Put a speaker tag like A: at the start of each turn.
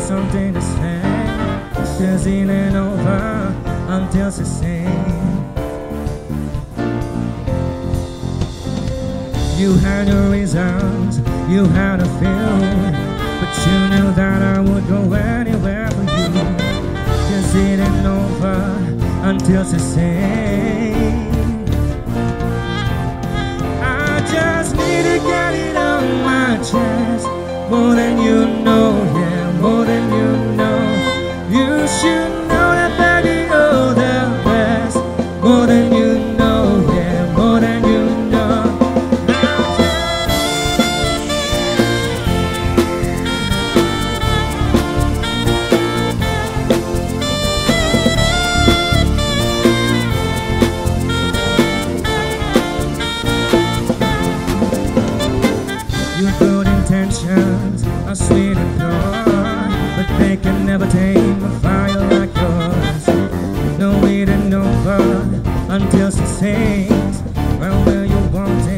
A: something to say. She's leaning over until she sings. You had your reasons, you had a feeling, but you knew that I would go anywhere for you. She's leaning over until she sings. I just need to get it on my chest. More than you know, yeah, more than you know. You should know that, baby, you're the best. More than you know, yeah, more than you know. Your good intentions are sweet and pure, but they can never tame a fire like yours. No waiting over until she sings. Well, where you want